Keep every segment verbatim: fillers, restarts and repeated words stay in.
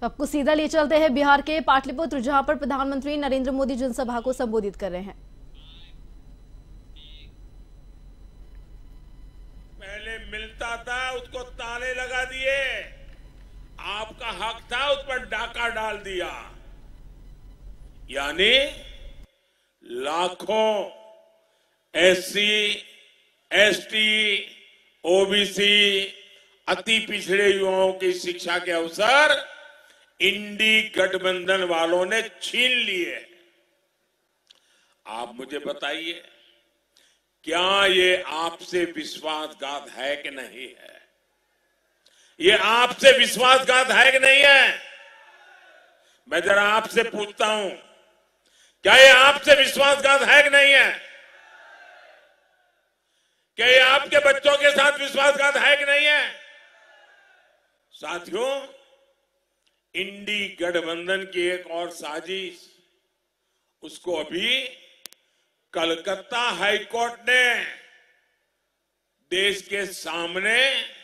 तो आपको सीधा ले चलते हैं बिहार के पाटलिपुत्र, जहां पर प्रधानमंत्री नरेंद्र मोदी जनसभा को संबोधित कर रहे हैं। पहले मिलता था उसको ताले लगा दिए, आपका हक था उस पर डाका डाल दिया। यानी लाखों एससी, एसटी, ओबीसी, अति पिछड़े युवाओं की शिक्षा के अवसर इंडी गठबंधन वालों ने छीन लिए। आप मुझे बताइए, क्या ये आपसे विश्वासघात है कि नहीं है? ये आपसे विश्वासघात है कि नहीं है? मैं जरा आपसे पूछता हूं, क्या ये आपसे विश्वासघात है कि नहीं है? क्या ये आपके बच्चों के साथ विश्वासघात है कि नहीं है? साथियों, इंडी गठबंधन की एक और साजिश, उसको अभी कलकत्ता हाईकोर्ट ने देश के सामने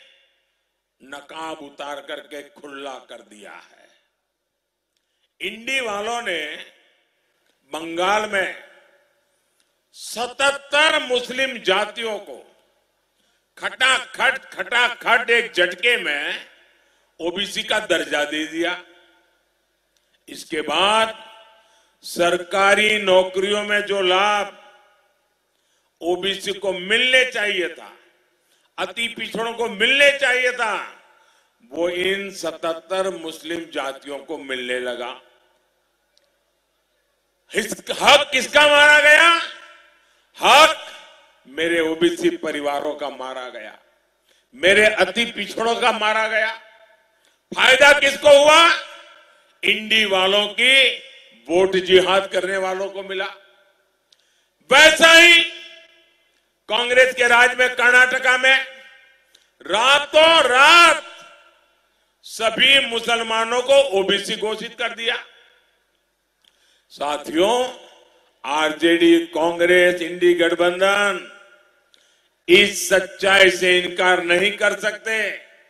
नकाब उतार करके खुला कर दिया है। इंडी वालों ने बंगाल में सतहत्तर मुस्लिम जातियों को खटाखट खटाखट एक झटके में ओबीसी का दर्जा दे दिया। इसके बाद सरकारी नौकरियों में जो लाभ ओबीसी को मिलने चाहिए था, अति पिछड़ों को मिलने चाहिए था, वो इन सतहत्तर मुस्लिम जातियों को मिलने लगा। हक किसका मारा गया? हक मेरे ओबीसी परिवारों का मारा गया, मेरे अति पिछड़ों का मारा गया। फायदा किसको हुआ? इंडी वालों की वोट जिहाद करने वालों को मिला। वैसा ही कांग्रेस के राज में कर्नाटका में रातों रात सभी मुसलमानों को ओबीसी घोषित कर दिया। साथियों, आरजेडी, कांग्रेस, इंडी गठबंधन इस सच्चाई से इनकार नहीं कर सकते।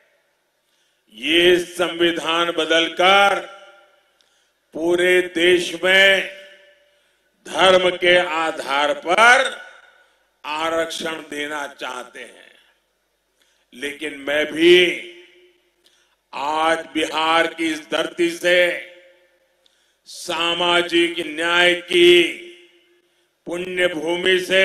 ये संविधान बदलकर पूरे देश में धर्म के आधार पर आरक्षण देना चाहते हैं। लेकिन मैं भी आज बिहार की इस धरती से सामाजिक न्याय की पुण्य भूमि से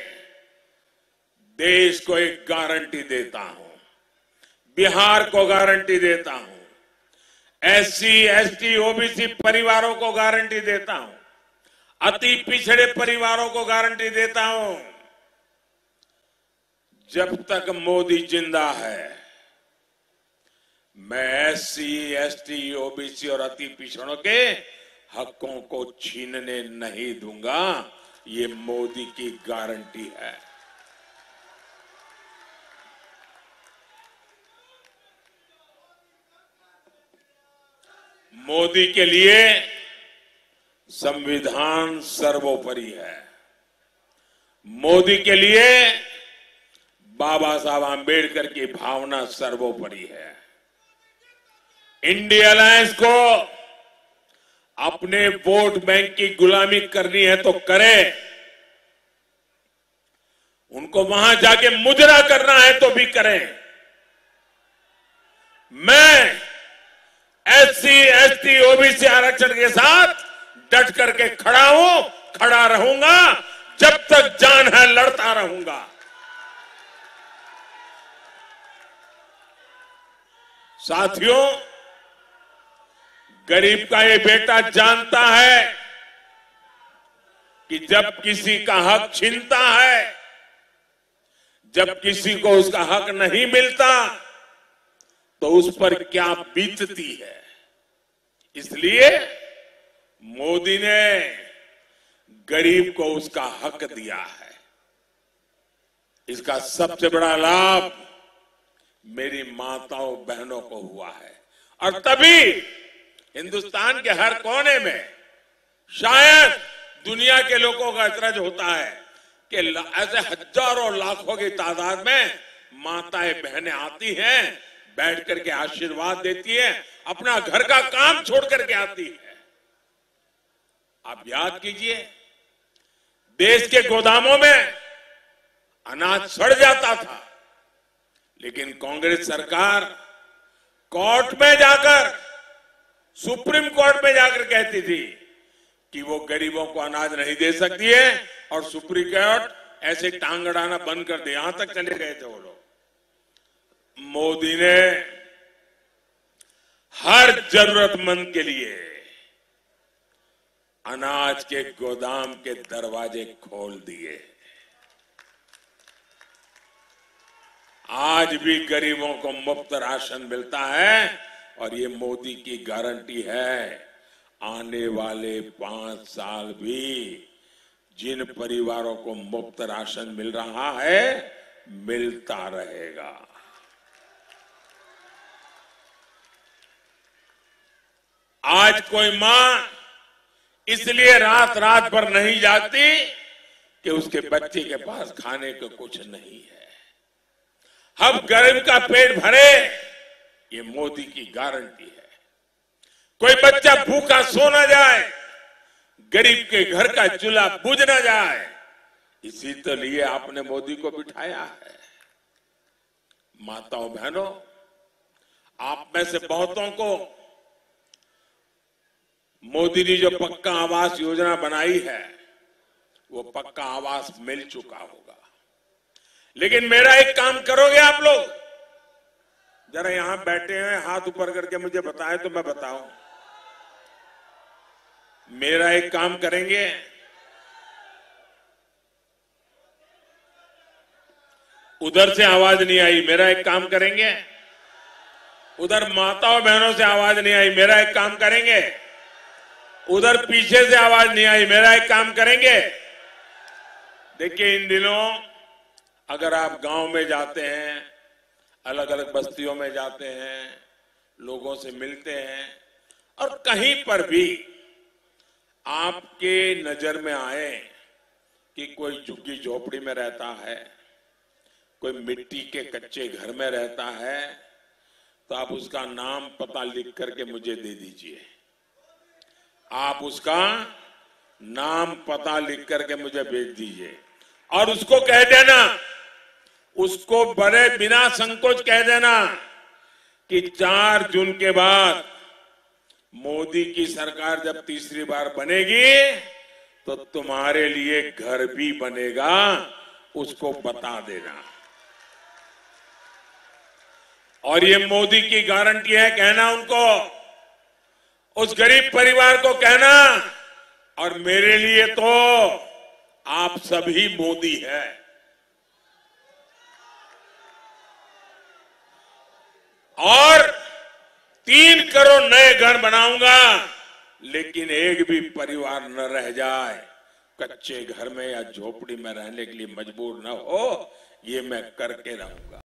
देश को एक गारंटी देता हूं, बिहार को गारंटी देता हूं, एससी, एसटी, ओबीसी परिवारों को गारंटी देता हूं, अति पिछड़े परिवारों को गारंटी देता हूं, जब तक मोदी जिंदा है मैं एससी, एसटी, ओबीसी और अति पिछड़ों के हकों को छीनने नहीं दूंगा। ये मोदी की गारंटी है। मोदी के लिए संविधान सर्वोपरि है। मोदी के लिए बाबा साहब आंबेडकर की भावना सर्वोपरि है। इंडिया अलायंस को अपने वोट बैंक की गुलामी करनी है तो करे, उनको वहां जाके मुजरा करना है तो भी करें। मैं एससी, एसटी, ओबीसी आरक्षण के साथ डट करके खड़ा हूं, खड़ा रहूंगा, जब तक जान है लड़ता रहूंगा। साथियों, गरीब का ये बेटा जानता है कि जब किसी का हक छीनता है, जब किसी को उसका हक नहीं मिलता, तो उस पर क्या बीतती है। इसलिए मोदी ने गरीब को उसका हक दिया है। इसका सबसे बड़ा लाभ मेरी माताओं बहनों को हुआ है। और तभी हिंदुस्तान के हर कोने में, शायद दुनिया के लोगों का एतराज होता है कि ऐसे हजारों लाखों की तादाद में माताएं बहनें आती हैं बैठ करके आशीर्वाद देती है, अपना घर का काम छोड़ करके आती है। आप याद कीजिए, देश के गोदामों में अनाज सड़ जाता था, लेकिन कांग्रेस सरकार कोर्ट में जाकर, सुप्रीम कोर्ट में जाकर कहती थी कि वो गरीबों को अनाज नहीं दे सकती है, और सुप्रीम कोर्ट ऐसे टांग अड़ाना बंद कर दे, यहां तक चले गए थे वो लोग। मोदी ने हर जरूरतमंद के लिए अनाज के गोदाम के दरवाजे खोल दिए। आज भी गरीबों को मुफ्त राशन मिलता है, और ये मोदी की गारंटी है, आने वाले पांच साल भी जिन परिवारों को मुफ्त राशन मिल रहा है, मिलता रहेगा। आज कोई मां इसलिए रात रात भर नहीं जागती कि उसके बच्चे के पास खाने को कुछ नहीं है। अब गरीब का पेट भरे, ये मोदी की गारंटी है। कोई बच्चा भूखा सो न जाए, गरीब के घर का चूल्हा बुझ न जाए, इसी तो लिए आपने मोदी को बिठाया है। माताओं बहनों, आप में से बहुतों को मोदी ने जो पक्का आवास योजना बनाई है, वो पक्का आवास मिल चुका होगा। लेकिन मेरा एक काम करोगे आप लोग? जरा यहां बैठे हैं, हाथ ऊपर करके मुझे बताएं तो मैं बताऊं। मेरा एक काम करेंगे? उधर से आवाज नहीं आई, मेरा एक काम करेंगे? उधर माताओं बहनों से आवाज नहीं आई, मेरा एक काम करेंगे? उधर पीछे से आवाज नहीं आई, मेरा एक काम करेंगे? देखिए, इन दिनों अगर आप गांव में जाते हैं, अलग अलग बस्तियों में जाते हैं, लोगों से मिलते हैं, और कहीं पर भी आपके नजर में आए कि कोई झुग्गी झोपड़ी में रहता है, कोई मिट्टी के कच्चे घर में रहता है, तो आप उसका नाम पता लिख करके मुझे दे दीजिए। आप उसका नाम पता लिख करके मुझे भेज दीजिए, और उसको कह देना, उसको बड़े बिना संकोच कह देना कि चार जून के बाद मोदी की सरकार जब तीसरी बार बनेगी, तो तुम्हारे लिए घर भी बनेगा, उसको बता देना। और ये मोदी की गारंटी है, कहना उनको, उस गरीब परिवार को कहना, और मेरे लिए तो आप सभी मोदी है। और तीन करोड़ नए घर बनाऊंगा, लेकिन एक भी परिवार न रह जाए, कच्चे घर में या झोपड़ी में रहने के लिए मजबूर न हो, ये मैं करके रहूंगा।